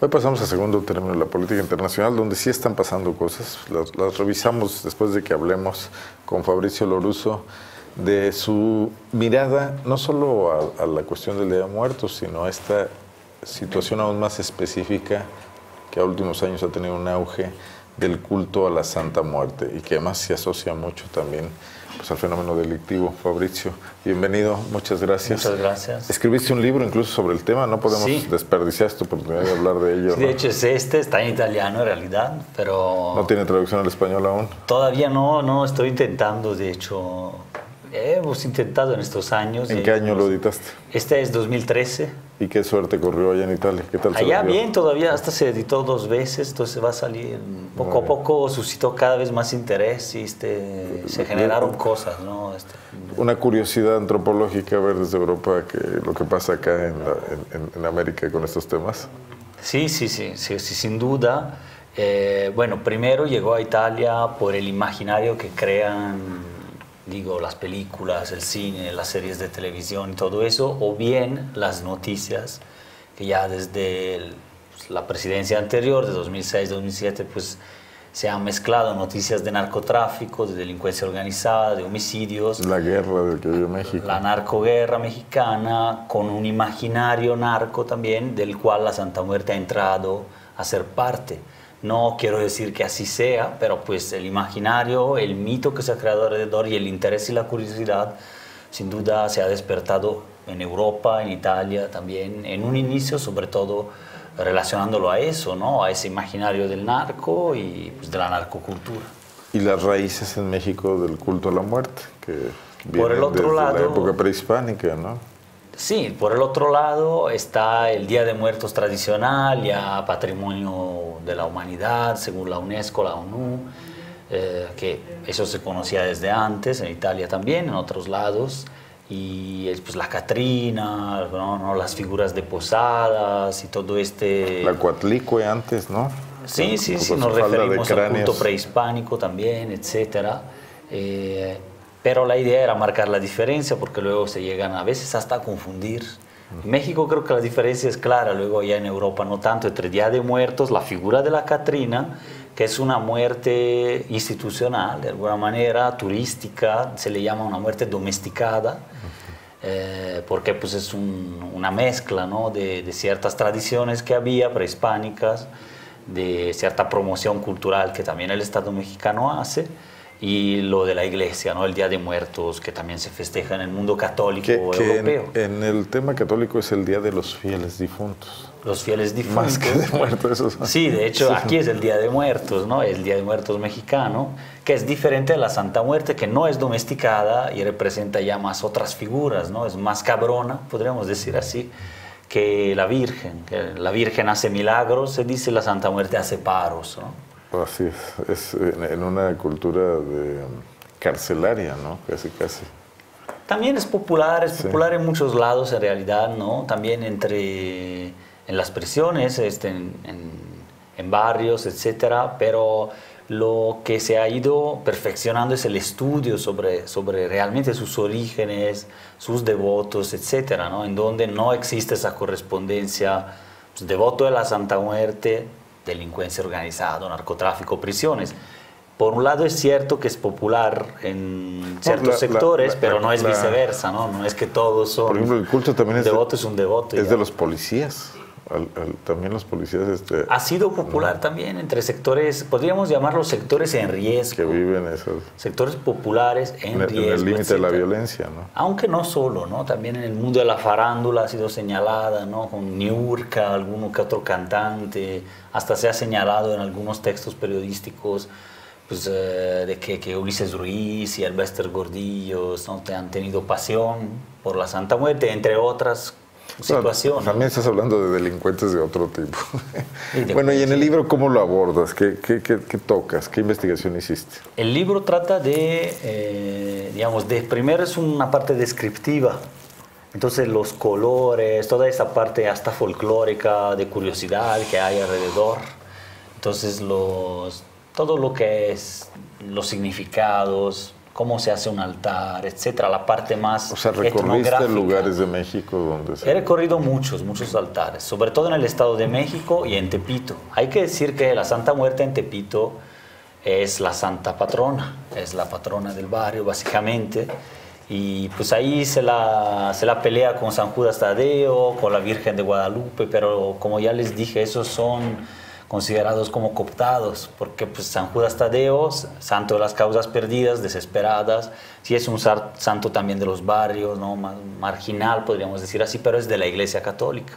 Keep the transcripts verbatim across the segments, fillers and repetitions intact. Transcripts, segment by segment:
Hoy pasamos a segundo término, la política internacional, donde sí están pasando cosas. Las, las revisamos después de que hablemos con Fabricio Lorusso de su mirada, no solo a, a la cuestión del Día de Muertos, sino a esta situación aún más específica que a últimos años ha tenido un auge del culto a la Santa Muerte y que además se asocia mucho también pues, al fenómeno delictivo. Fabricio, bienvenido, muchas gracias. Muchas gracias. Escribiste un libro incluso sobre el tema, no podemos sí. desperdiciar esta oportunidad de hablar de ello. Sí, ¿no? De hecho es este, está en italiano en realidad, pero... ¿No tiene traducción al español aún? Todavía no, no, estoy intentando, de hecho, hemos intentado en estos años. ¿En qué año lo editaste? Este es dos mil trece. ¿Y qué suerte corrió allá en Italia? ¿Qué tal? Allá bien, todavía hasta se editó dos veces, entonces va a salir poco a poco, suscitó cada vez más interés y este, se generaron cosas, ¿no? Este, Una curiosidad antropológica ver desde Europa que lo que pasa acá en, la, en, en América con estos temas. Sí, sí, sí, sí, sí sin duda. Eh, bueno, primero llegó a Italia por el imaginario que crean, digo, las películas, el cine, las series de televisión y todo eso, o bien las noticias, que ya desde el, pues, la presidencia anterior, de dos mil seis dos mil siete, pues se han mezclado noticias de narcotráfico, de delincuencia organizada, de homicidios. La guerra del que vive México. La narcoguerra mexicana, con un imaginario narco también, del cual la Santa Muerte ha entrado a ser parte. No quiero decir que así sea, pero pues el imaginario, el mito que se ha creado alrededor y el interés y la curiosidad, sin duda se ha despertado en Europa, en Italia también, en un inicio sobre todo relacionándolo a eso, ¿no? A ese imaginario del narco y pues, de la narcocultura. Y las raíces en México del culto a la muerte, que vienen por el otro desde lado, la época prehispánica, ¿no? Sí, por el otro lado está el Día de Muertos tradicional, ya patrimonio de la humanidad, según la UNESCO, la ONU, eh, que eso se conocía desde antes, en Italia también, en otros lados, y pues la Catrina, ¿no? ¿no? Las figuras de posadas y todo este... La Coatlicue antes, ¿no? Sí, sí, sí, nos referimos al culto prehispánico también, etcétera. Eh, Pero la idea era marcar la diferencia porque luego se llegan a veces hasta a confundir. En México creo que la diferencia es clara, luego ya en Europa no tanto, entre Día de Muertos, la figura de la Catrina, que es una muerte institucional, de alguna manera, turística, se le llama una muerte domesticada, eh, porque pues es un, una mezcla, ¿no? de, de ciertas tradiciones que había prehispánicas, de cierta promoción cultural que también el Estado mexicano hace, y lo de la iglesia, ¿no? El Día de Muertos, que también se festeja en el mundo católico que, que europeo. En, en el tema católico es el Día de los fieles difuntos. Los fieles difuntos. Más que de muertos. Esos. Sí, de hecho, sí. aquí es el Día de Muertos, ¿no? El Día de Muertos mexicano, que es diferente de la Santa Muerte, que no es domesticada y representa ya más otras figuras, ¿no? Es más cabrona, podríamos decir así, que la Virgen. Que la Virgen hace milagros, se dice, la Santa Muerte hace paros, ¿no? Así es, es en una cultura de carcelaria, ¿no? Casi, casi. También es popular, es sí. popular en muchos lados en realidad, ¿no? También entre, en las prisiones, este, en, en, en barrios, etcétera, pero lo que se ha ido perfeccionando es el estudio sobre, sobre realmente sus orígenes, sus devotos, etcétera, ¿no? En donde no existe esa correspondencia, pues, devoto de la Santa Muerte, delincuencia organizada, narcotráfico, prisiones. Por un lado es cierto que es popular en ciertos no, la, sectores, la, la, pero no es la, viceversa, ¿no? No es que todos son... Por ejemplo, el culto también es... Un devoto es un devoto. Es ya. de los policías. Al, al, también los policías... Este, ha sido popular ¿no? también entre sectores, podríamos llamarlos sectores en riesgo. Que viven esos... Sectores populares en, en riesgo. En el límite de la violencia, ¿no? Aunque no solo, ¿no? También en el mundo de la farándula ha sido señalada, ¿no? Con Niurka, alguno que otro cantante, hasta se ha señalado en algunos textos periodísticos pues, eh, de que, que Ulises Ruiz y Elbester Gordillo, ¿no? han tenido pasión por la Santa Muerte, entre otras situación. También estás hablando de delincuentes de otro tipo. Y bueno, y en el libro, ¿cómo lo abordas? ¿Qué, qué, qué, qué tocas? ¿Qué investigación hiciste? El libro trata de, eh, digamos, de, primero es una parte descriptiva. Entonces los colores, toda esa parte hasta folclórica, de curiosidad que hay alrededor. Entonces los, todo lo que es los significados, cómo se hace un altar, etcétera, la parte más O sea, recorriste lugares de México donde se... He recorrido muchos, muchos altares, sobre todo en el Estado de México y en Tepito. Hay que decir que la Santa Muerte en Tepito es la santa patrona, es la patrona del barrio, básicamente. Y pues ahí se la, se la pelea con San Judas Tadeo, con la Virgen de Guadalupe, pero como ya les dije, esos son considerados como cooptados, porque pues San Judas Tadeo, santo de las causas perdidas, desesperadas, sí es un santo también de los barrios, ¿no? Marginal, podríamos decir así, pero es de la Iglesia Católica.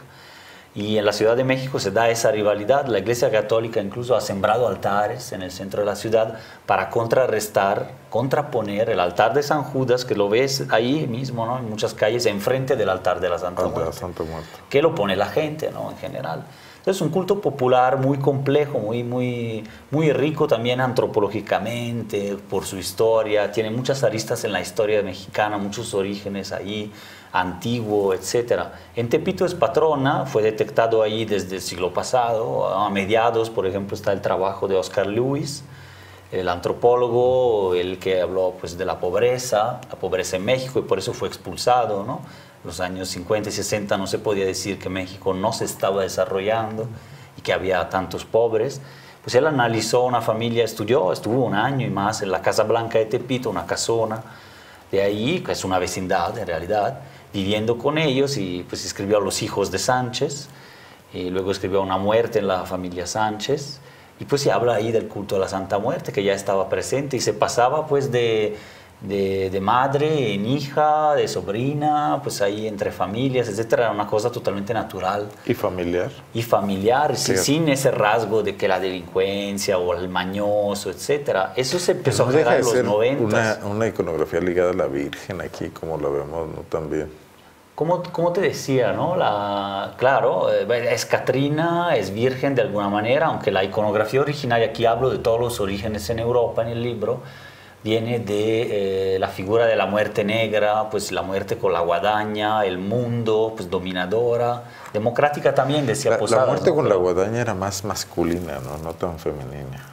Y en la Ciudad de México se da esa rivalidad. La Iglesia Católica incluso ha sembrado altares en el centro de la ciudad para contrarrestar, contraponer el altar de San Judas, que lo ves ahí mismo, ¿no? En muchas calles, enfrente del altar de la Santa Muerte, Muerte, Santa Muerte, que lo pone la gente, ¿no? En general. Entonces, un culto popular muy complejo, muy, muy, muy rico también antropológicamente, por su historia. Tiene muchas aristas en la historia mexicana, muchos orígenes ahí, antiguo, etcétera. En Tepito es patrona, fue detectado ahí desde el siglo pasado. A mediados, por ejemplo, está el trabajo de Oscar Lewis, el antropólogo, el que habló pues, de la pobreza, la pobreza en México, y por eso fue expulsado, ¿no? Los años cincuenta y sesenta no se podía decir que México no se estaba desarrollando y que había tantos pobres. Pues él analizó una familia, estudió, estuvo un año y más en la Casa Blanca de Tepito, una casona de ahí, que es una vecindad en realidad, viviendo con ellos, y pues escribió a los hijos de Sánchez, y luego escribió Una muerte en la familia Sánchez, y pues se habla ahí del culto a la Santa Muerte, que ya estaba presente y se pasaba pues de... De, de madre en hija, de sobrina, pues ahí entre familias, etcétera. Era una cosa totalmente natural. ¿Y familiar? Y familiar, sí. sin ese rasgo de que la delincuencia o el mañoso, etcétera. Eso se empezó a generar en los noventas. Una, una iconografía ligada a la Virgen aquí, como la vemos, ¿no? También. Como, como te decía, ¿no? La, claro, es Catrina, es virgen de alguna manera, aunque la iconografía originaria, aquí hablo de todos los orígenes en Europa en el libro, viene de eh, la figura de la muerte negra, pues la muerte con la guadaña, el mundo, pues dominadora, democrática también, decía la, Posadas. La muerte ¿no? con Pero, la guadaña era más masculina, ¿no? No tan femenina.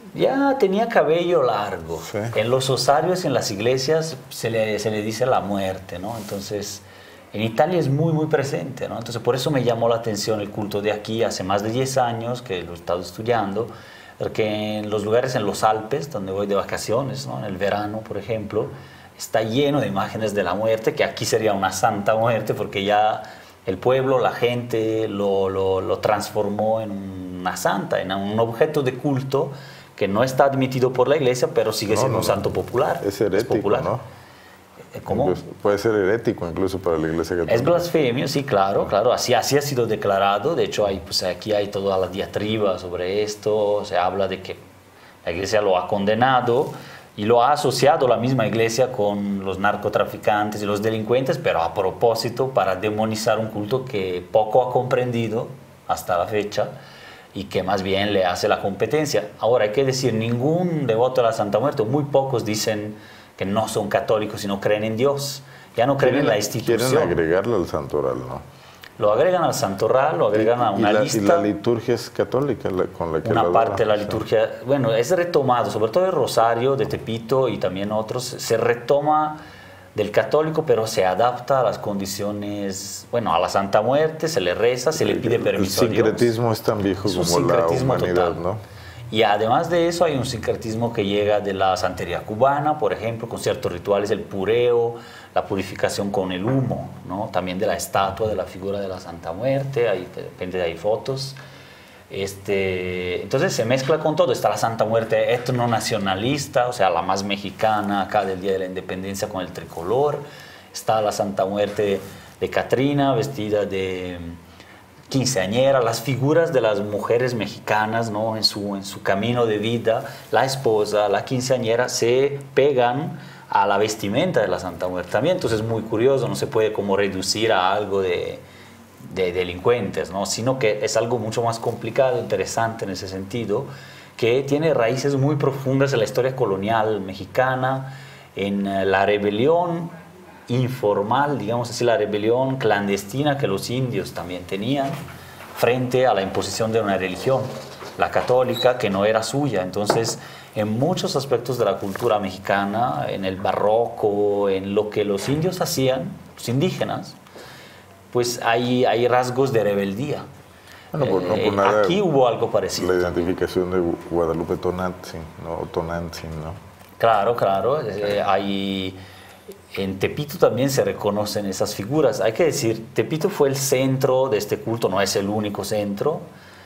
Ya tenía cabello largo. Sí. En los osarios, en las iglesias, se le, se le dice la muerte, ¿no? Entonces, en Italia es muy, muy presente, ¿no? Entonces, por eso me llamó la atención el culto de aquí, hace más de diez años que lo he estado estudiando, porque en los lugares en los Alpes, donde voy de vacaciones, ¿no? En el verano, por ejemplo, está lleno de imágenes de la muerte, que aquí sería una santa muerte, porque ya el pueblo, la gente, lo, lo, lo transformó en una santa, en un objeto de culto que no está admitido por la iglesia, pero sigue no, siendo no, un santo popular. Es herético, es popular. ¿no? ¿Cómo? Incluso, puede ser herético incluso para la iglesia católica. Es blasfemio, sí, claro, claro. Así, así ha sido declarado. De hecho, hay, pues, aquí hay toda la diatriba sobre esto. Se habla de que la iglesia lo ha condenado y lo ha asociado la misma iglesia con los narcotraficantes y los delincuentes, pero a propósito para demonizar un culto que poco ha comprendido hasta la fecha y que más bien le hace la competencia. Ahora, hay que decir, ningún devoto de la Santa Muerte, muy pocos dicen que no son católicos y no creen en Dios, ya no creen en la institución. Quieren agregarlo al santoral, ¿no? Lo agregan al santoral, lo agregan y, a una y la, lista. Y la liturgia es católica la, con la que Una la parte de la sí. liturgia, bueno, es retomado, sobre todo el Rosario de Tepito y también otros, se retoma del católico, pero se adapta a las condiciones, bueno, a la Santa Muerte, se le reza, se le pide permiso a Dios. El sincretismo es tan viejo es como la humanidad, total. ¿no? Y además de eso hay un sincretismo que llega de la santería cubana, por ejemplo, con ciertos rituales, el pureo, la purificación con el humo, ¿no? También de la estatua, de la figura de la Santa Muerte, ahí de repente hay fotos. Este, entonces se mezcla con todo. Está la Santa Muerte etnonacionalista, o sea, la más mexicana, acá del Día de la Independencia con el tricolor. Está la Santa Muerte de Catrina, vestida de quinceañera, las figuras de las mujeres mexicanas, ¿no? en, su, en su camino de vida, la esposa, la quinceañera, se pegan a la vestimenta de la Santa Muerte también. Entonces es muy curioso, no se puede como reducir a algo de, de delincuentes, ¿no? Sino que es algo mucho más complicado, interesante en ese sentido, que tiene raíces muy profundas en la historia colonial mexicana, en la rebelión informal, digamos así, la rebelión clandestina que los indios también tenían frente a la imposición de una religión, la católica, que no era suya. Entonces en muchos aspectos de la cultura mexicana, en el barroco, en lo que los indios hacían, los indígenas, pues hay, hay rasgos de rebeldía. Bueno, pues no por nada, aquí hubo algo parecido. La identificación de Guadalupe Tonantzin, ¿no? Tonantzin, ¿no? Claro, claro. Eh, hay, en Tepito también se reconocen esas figuras. Hay que decir, Tepito fue el centro de este culto, no es el único centro,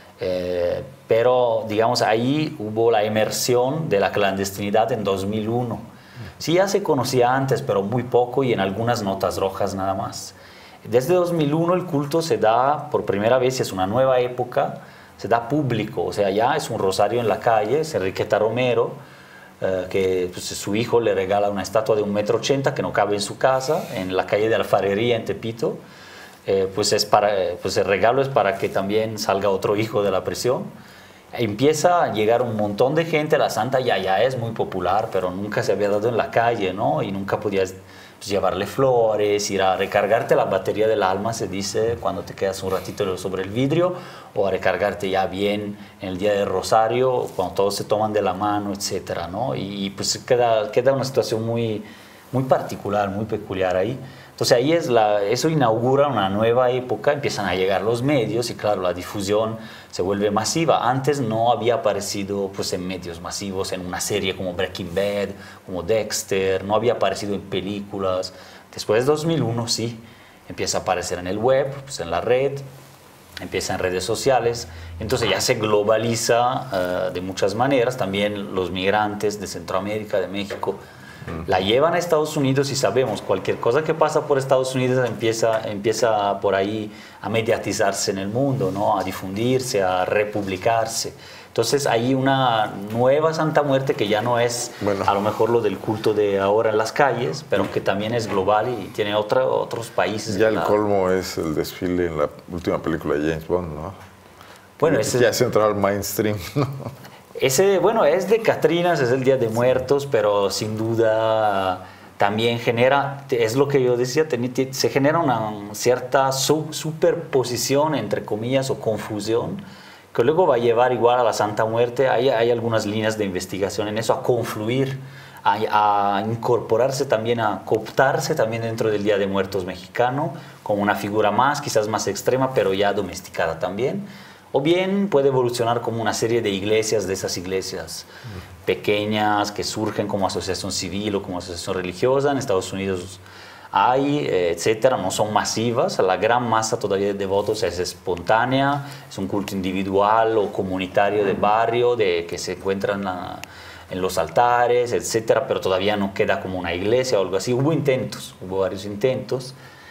eh, pero digamos ahí hubo la emersión de la clandestinidad en dos mil uno. Sí, ya se conocía antes, pero muy poco y en algunas notas rojas nada más. Desde dos mil uno el culto se da por primera vez, es una nueva época, se da público, o sea, ya es un rosario en la calle, es Enriqueta Romero, eh, que pues, su hijo le regala una estatua de un metro ochenta que no cabe en su casa, en la calle de Alfarería en Tepito, eh, pues, es para, pues el regalo es para que también salga otro hijo de la prisión. Empieza a llegar un montón de gente, la Santa ya, ya es muy popular, pero nunca se había dado en la calle, ¿no? Y nunca podías llevarle flores, ir a recargarte la batería del alma, se dice, cuando te quedas un ratito sobre el vidrio, o a recargarte ya bien en el día del rosario, cuando todos se toman de la mano, etcétera, ¿no? Y pues queda, queda una situación muy, muy particular, muy peculiar ahí. Entonces ahí es la, eso inaugura una nueva época, empiezan a llegar los medios y claro, la difusión se vuelve masiva. Antes no había aparecido pues, en medios masivos, en una serie como Breaking Bad, como Dexter, no había aparecido en películas. Después de dos mil uno sí, empieza a aparecer en el web, pues, en la red, empieza en redes sociales, entonces ya se globaliza uh, de muchas maneras, también los migrantes de Centroamérica, de México, la llevan a Estados Unidos y sabemos, cualquier cosa que pasa por Estados Unidos empieza, empieza por ahí a mediatizarse en el mundo, ¿no? A difundirse, a republicarse. Entonces hay una nueva Santa Muerte que ya no es bueno, a lo mejor lo del culto de ahora en las calles, pero que también es global y tiene otra, otros países. Ya el la... colmo es el desfile en la última película de James Bond, ¿no? Bueno, ese... Ya es entrar al mainstream, ¿no? Ese, bueno, es de Catrinas, es el Día de Muertos, pero sin duda también genera, es lo que yo decía, se genera una cierta superposición, entre comillas, o confusión, que luego va a llevar igual a la Santa Muerte. Hay, hay algunas líneas de investigación en eso, a confluir, a, a incorporarse también, a cooptarse también dentro del Día de Muertos mexicano, como una figura más, quizás más extrema, pero ya domesticada también. O bien puede evolucionar como una serie de iglesias, de esas iglesias pequeñas que surgen como asociación civil o como asociación religiosa. En Estados Unidos hay, eh, etcétera, no son masivas. La gran masa todavía de devotos es espontánea, es un culto individual o comunitario de barrio, de, que se encuentran la, en los altares, etcétera, pero todavía no queda como una iglesia o algo así. Hubo intentos, hubo varios intentos,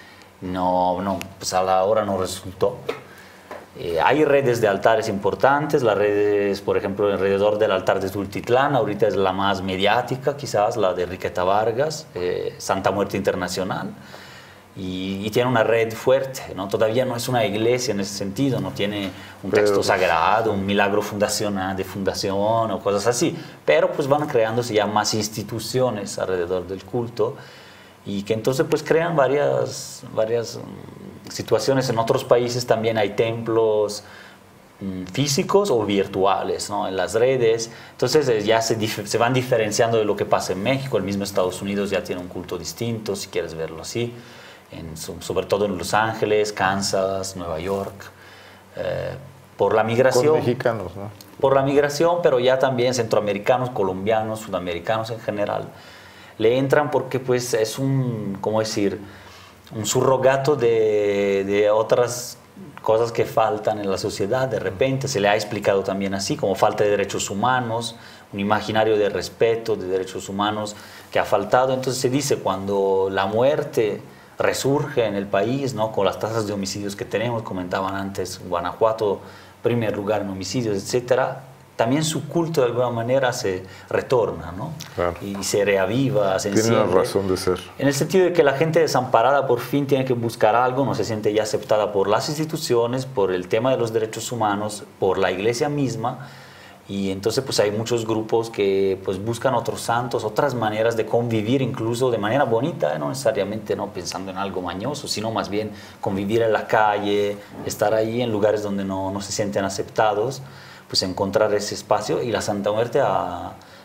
no, no, pues a la hora no resultó. Eh, hay redes de altares importantes, las redes, por ejemplo, alrededor del altar de Tultitlán, ahorita es la más mediática, quizás, la de Enriqueta Vargas, eh, Santa Muerte Internacional, y, y tiene una red fuerte, ¿no? Todavía no es una iglesia en ese sentido, no tiene un texto pero, sagrado, un milagro fundacional de fundación o cosas así, pero pues van creándose ya más instituciones alrededor del culto, y que entonces pues crean varias, varias situaciones. En otros países también hay templos mmm, físicos o virtuales, ¿no? En las redes. Entonces ya se, se van diferenciando de lo que pasa en México. El mismo Estados Unidos ya tiene un culto distinto, si quieres verlo así, en, sobre todo en Los Ángeles, Kansas, Nueva York. Eh, por la migración. Con mexicanos, ¿no? Por la migración, pero ya también centroamericanos, colombianos, sudamericanos en general. Le entran porque pues es un, ¿cómo decir?, un surrogato de, de otras cosas que faltan en la sociedad. De repente se le ha explicado también así, como falta de derechos humanos, un imaginario de respeto de derechos humanos que ha faltado. Entonces se dice, cuando la muerte resurge en el país, ¿no? Con las tasas de homicidios que tenemos, comentaban antes, Guanajuato, primer lugar en homicidios, etcétera, también su culto de alguna manera se retorna, ¿no? Claro. Y se reaviva, se enciende. Tiene una razón de ser. En el sentido de que la gente desamparada por fin tiene que buscar algo, no se siente ya aceptada por las instituciones, por el tema de los derechos humanos, por la iglesia misma, y entonces pues hay muchos grupos que pues buscan otros santos, otras maneras de convivir, incluso de manera bonita, no necesariamente no pensando en algo mañoso, sino más bien convivir en la calle, estar ahí en lugares donde no, no se sienten aceptados, pues encontrar ese espacio. Y la Santa Muerte ha,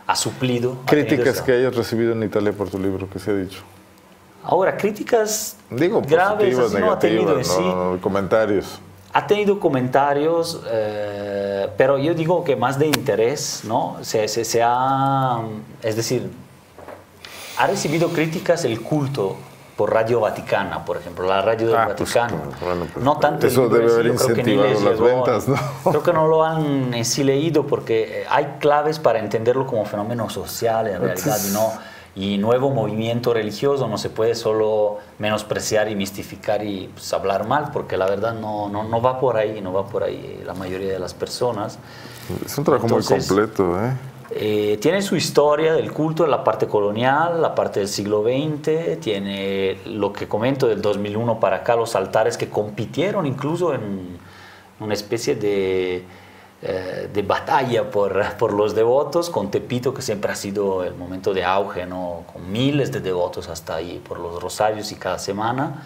ha suplido. ¿Críticas que hayas recibido en Italia por tu libro, que se ha dicho? Ahora, críticas Digo, graves, positivas, así no ha tenido en negativas, sí. no, comentarios. Ha tenido comentarios, eh, pero yo digo que más de interés, ¿no? Se, se, se ha, es decir, ha recibido críticas el culto por Radio Vaticana, por ejemplo, la radio del Ah, Vaticano. pues, bueno, pues, no tanto eso el libro debe en sí, haber yo creo que ni incentivado les las llegó, ventas, ¿no? Creo que no lo han en sí leído porque hay claves para entenderlo como fenómeno social en realidad y no y nuevo movimiento religioso. No se puede solo menospreciar y mistificar y pues, hablar mal, porque la verdad no, no, no va por ahí, no va por ahí la mayoría de las personas. Es un trabajo Entonces, muy completo, ¿eh? Eh, tiene su historia del culto en la parte colonial, la parte del siglo veinte, tiene lo que comento del dos mil uno para acá, los altares que compitieron incluso en una especie de, eh, de batalla por, por los devotos, con Tepito, que siempre ha sido el momento de auge, ¿no? Con miles de devotos hasta ahí por los rosarios y cada semana.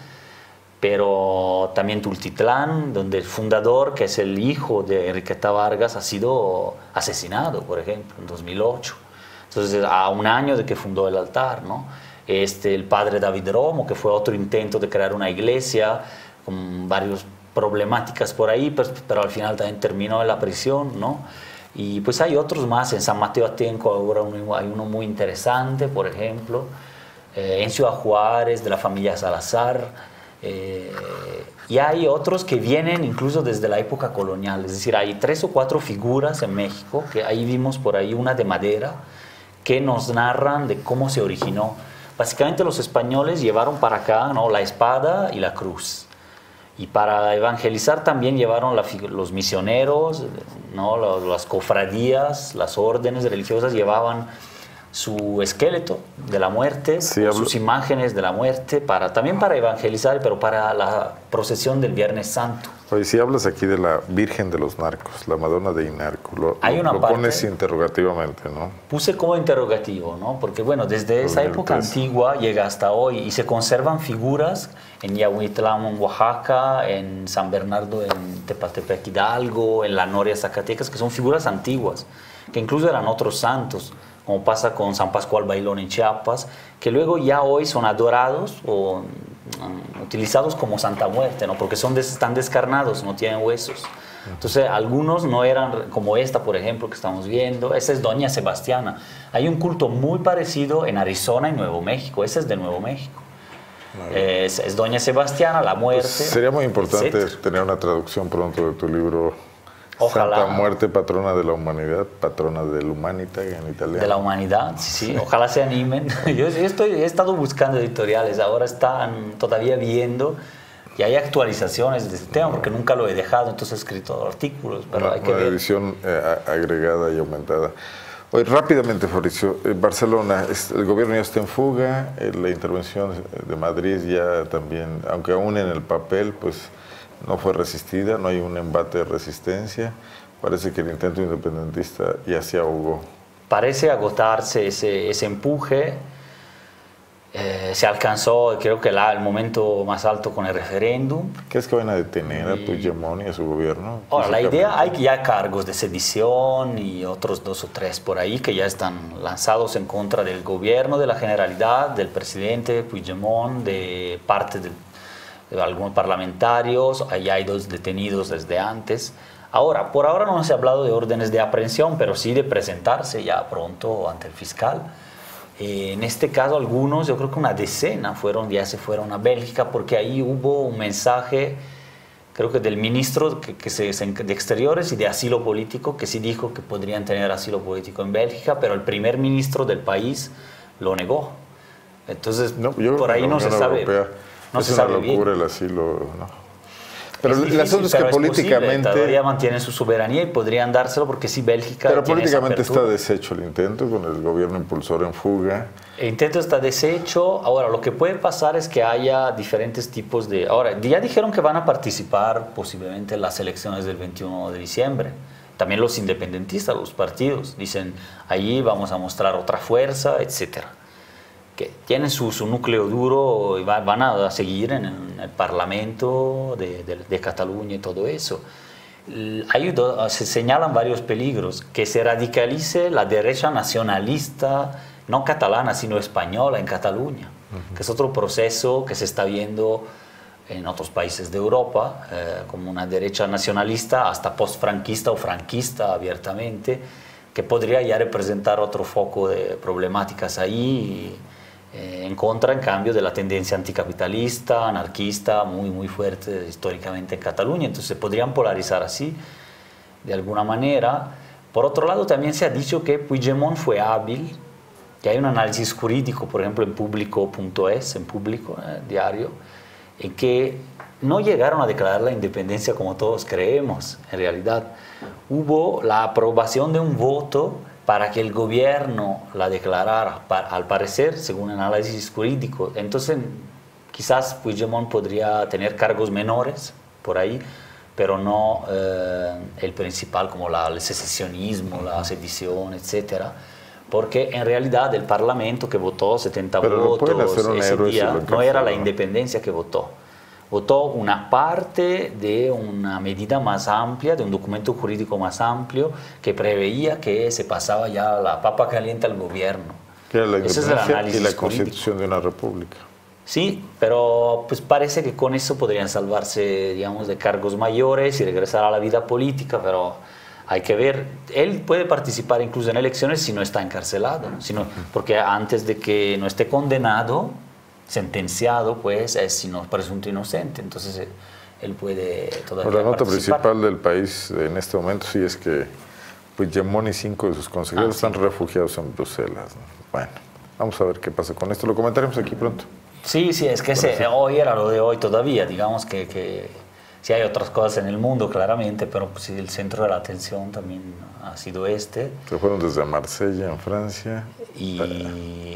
Pero también Tultitlán, donde el fundador, que es el hijo de Enriqueta Vargas, ha sido asesinado, por ejemplo, en dos mil ocho. Entonces, a un año de que fundó el altar, ¿no? Este, el padre David Romo, que fue otro intento de crear una iglesia con varias problemáticas por ahí, pero, pero al final también terminó en la prisión, ¿no? Y pues hay otros más. En San Mateo Atenco ahora uno, hay uno muy interesante, por ejemplo. Eh, en Ciudad Juárez, de la familia Salazar. Eh, y hay otros que vienen incluso desde la época colonial, es decir, hay tres o cuatro figuras en México, que ahí vimos por ahí una de madera, que nos narran de cómo se originó. Básicamente los españoles llevaron para acá, ¿no?, la espada y la cruz. Y para evangelizar también llevaron la, los misioneros, ¿no?, las cofradías, las órdenes religiosas llevaban su esqueleto de la muerte, sí, sus imágenes de la muerte, para, también para evangelizar, pero para la procesión del Viernes Santo. Oye, si hablas aquí de la Virgen de los Narcos, la Madonna de Inarco, lo, Hay una lo parte, pones interrogativamente, ¿no? Puse como interrogativo, ¿no? Porque, bueno, desde esa época antigua llega hasta hoy y se conservan figuras en Yahuitlán, en Oaxaca, en San Bernardo, en Tepaltepec, Hidalgo, en La Noria, Zacatecas, que son figuras antiguas, que incluso eran otros santos, como pasa con San Pascual Bailón en Chiapas, que luego ya hoy son adorados o um, utilizados como Santa Muerte, ¿no? Porque son des, están descarnados, no tienen huesos. Entonces, algunos no eran como esta, por ejemplo, que estamos viendo. Esa es Doña Sebastiana. Hay un culto muy parecido en Arizona y Nuevo México. Ese es de Nuevo México. Es, es Doña Sebastiana, la muerte. Pues sería muy importante etcétera. tener una traducción pronto de tu libro. Ojalá. Santa Muerte, patrona de la humanidad, patrona del humanita en italiano. De la humanidad, sí, sí. Ojalá se animen. Yo, yo estoy, he estado buscando editoriales, ahora están todavía viendo y hay actualizaciones de este tema, porque nunca lo he dejado, entonces he escrito artículos. Pero una, hay que una ver. edición eh, agregada y aumentada. Hoy, rápidamente, Fabricio, eh, Barcelona, es, el gobierno ya está en fuga, eh, la intervención de Madrid ya también, aunque aún en el papel, pues no fue resistida, no hay un embate de resistencia. Parece que el intento independentista ya se ahogó. Parece agotarse ese, ese empuje. Eh, se alcanzó, creo que la, el momento más alto con el referéndum. ¿Crees que van a detener a Puigdemont y a su gobierno? Ahora, la idea, hay ya cargos de sedición y otros dos o tres por ahí que ya están lanzados en contra del gobierno, de la Generalidad, del presidente Puigdemont, de parte del de algunos parlamentarios. Ahí hay dos detenidos desde antes. Ahora, por ahora no se ha hablado de órdenes de aprehensión, pero sí de presentarse ya pronto ante el fiscal. Eh, en este caso, algunos, yo creo que una decena, fueron, ya se fueron a Bélgica, porque ahí hubo un mensaje, creo que del ministro que, que se, de Exteriores y de Asilo Político, que sí dijo que podrían tener asilo político en Bélgica, pero el primer ministro del país lo negó. Entonces, no, por ahí no se sabe. Europea. No es se una sabe locura bien. el asilo, ¿no? Pero es el asunto es que es políticamente... Todavía mantienen su soberanía y podrían dárselo porque sí, Bélgica Pero tiene políticamente esa está deshecho el intento con el gobierno impulsor en fuga. El intento está deshecho. Ahora, lo que puede pasar es que haya diferentes tipos de... Ahora, ya dijeron que van a participar posiblemente en las elecciones del veintiuno de diciembre. También los independentistas, los partidos, dicen, allí vamos a mostrar otra fuerza, etcétera. Que tienen su, su núcleo duro y va, van a seguir en el, en el Parlamento de, de, de Cataluña y todo eso. hay do, se señalan varios peligros, que se radicalice la derecha nacionalista, no catalana, sino española en Cataluña, uh-huh. que es otro proceso que se está viendo en otros países de Europa, eh, como una derecha nacionalista, hasta post-franquista o franquista abiertamente, que podría ya representar otro foco de problemáticas ahí, eh, en contra, en cambio, de la tendencia anticapitalista, anarquista, muy, muy fuerte históricamente en Cataluña. Entonces se podrían polarizar así, de alguna manera. Por otro lado, también se ha dicho que Puigdemont fue hábil, que hay un análisis jurídico, por ejemplo, en público punto es, en público, eh, diario, en que no llegaron a declarar la independencia como todos creemos, en realidad. Hubo la aprobación de un voto para que el gobierno la declarara, al parecer, según el análisis jurídico. Entonces, quizás Puigdemont podría tener cargos menores por ahí, pero no eh, el principal, como la, el secesionismo, la sedición, etcétera. Porque en realidad el Parlamento que votó setenta pero votos no ese día no era la independencia que votó. Votó una parte de una medida más amplia, de un documento jurídico más amplio que preveía que se pasaba ya la papa caliente al gobierno. Que era la independencia es y la constitución de una república. Sí, pero pues parece que con eso podrían salvarse, digamos, de cargos mayores y regresar a la vida política, pero hay que ver. Él puede participar incluso en elecciones si no está encarcelado, sino, porque antes de que no esté condenado, sentenciado, pues es sino presunto inocente, entonces él puede todavía La nota participar. principal del país en este momento sí es que Puigdemont y cinco de sus consejeros ah, están sí. refugiados en Bruselas. Bueno, vamos a ver qué pasa con esto, lo comentaremos aquí pronto. Sí, sí, es que se, hoy era lo de hoy todavía, digamos que, que sí hay otras cosas en el mundo claramente, pero pues, el centro de la atención también ha sido este. Se fueron desde Marsella, en Francia. Y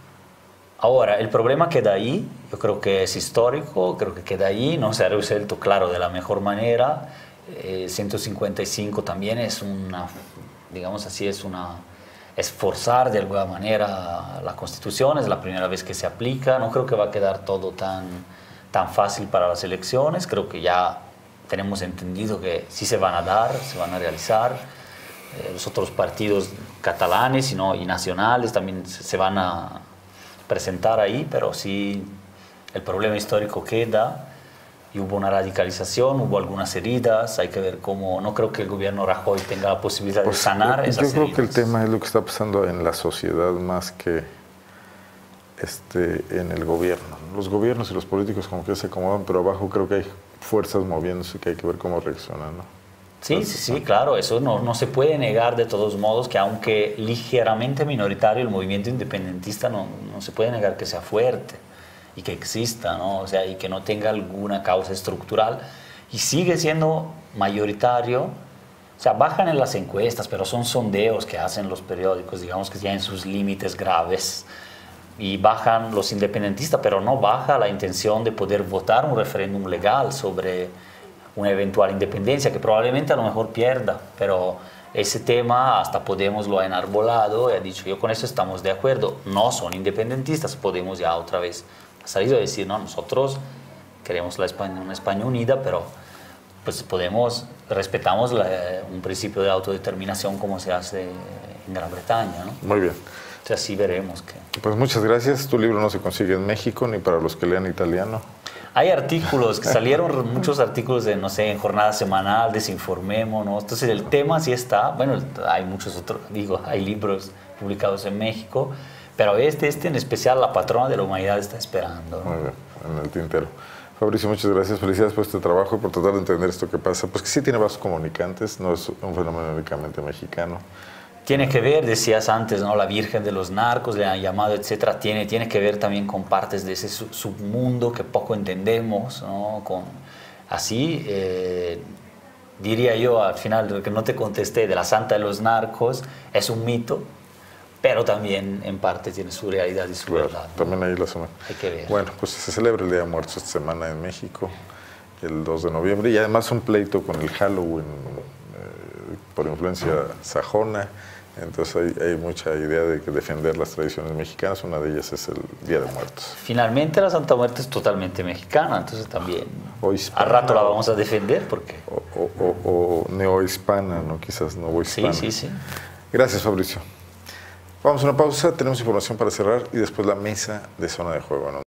ahora, el problema queda ahí, yo creo que es histórico, creo que queda ahí, no se ha resuelto, claro, de la mejor manera. Eh, ciento cincuenta y cinco también es una, digamos así, es una... es forzar de alguna manera la Constitución, es la primera vez que se aplica, no creo que va a quedar todo tan, tan fácil para las elecciones, creo que ya tenemos entendido que sí se van a dar, se van a realizar, eh, los otros partidos catalanes y, no, y nacionales también se, se van a presentar ahí, pero sí el problema histórico queda. Y hubo una radicalización, hubo algunas heridas, hay que ver cómo, no creo que el gobierno Rajoy tenga la posibilidad pues, de sanar esas heridas. Yo creo que el tema es lo que está pasando en la sociedad más que este, en el gobierno. Los gobiernos y los políticos como que se acomodan, pero abajo creo que hay fuerzas moviéndose que hay que ver cómo reaccionan, ¿no? Sí, Entonces, sí, sí, claro, eso no, no se puede negar de todos modos que aunque ligeramente minoritario el movimiento independentista no, no se puede negar que sea fuerte y que exista, ¿no? O sea, y que no tenga alguna causa estructural y sigue siendo mayoritario. O sea, bajan en las encuestas, pero son sondeos que hacen los periódicos, digamos que tienen sus límites graves, y bajan los independentistas, pero no baja la intención de poder votar un referéndum legal sobre una eventual independencia, que probablemente a lo mejor pierda, pero ese tema hasta Podemos lo ha enarbolado y ha dicho, yo con eso estamos de acuerdo, no son independentistas, Podemos ya otra vez ha salido a decir, no, nosotros queremos la España, una España unida, pero pues Podemos, respetamos la, un principio de autodeterminación como se hace en Gran Bretaña, ¿no? Muy bien. O sea, así veremos. Que... Pues muchas gracias. Tu libro no se consigue en México ni para los que lean italiano. Hay artículos, que salieron muchos artículos de, no sé, en Jornada Semanal, Desinformémonos. Entonces el tema sí está, bueno, hay muchos otros, digo, hay libros publicados en México, pero este, este en especial, La Patrona de la Humanidad está esperando, ¿no? Muy bien, en el tintero. Fabricio, muchas gracias. Felicidades por este trabajo y por tratar de entender esto que pasa. Pues que sí tiene vasos comunicantes, no es un fenómeno únicamente mexicano. Tiene que ver, decías antes, ¿no? La Virgen de los narcos, le han llamado, etcétera. Tiene, tiene que ver también con partes de ese submundo que poco entendemos, ¿no? Con, así, eh, diría yo, al final, que no te contesté, de la Santa de los Narcos, es un mito, pero también en parte tiene su realidad y su claro, verdad, ¿no? También ahí la semana. Hay que ver. Bueno, pues se celebra el Día de Muertos esta semana en México, el dos de noviembre, y además un pleito con el Halloween eh, por influencia sajona. Entonces hay, hay mucha idea de que defender las tradiciones mexicanas, una de ellas es el Día de Muertos. Finalmente la Santa Muerte es totalmente mexicana, entonces también o a rato la vamos a defender porque... O, o, o, o neohispana, ¿no? Quizás novohispana. Sí, sí, sí. Gracias, Fabricio. Vamos a una pausa, tenemos información para cerrar y después la mesa de zona de juego, ¿no?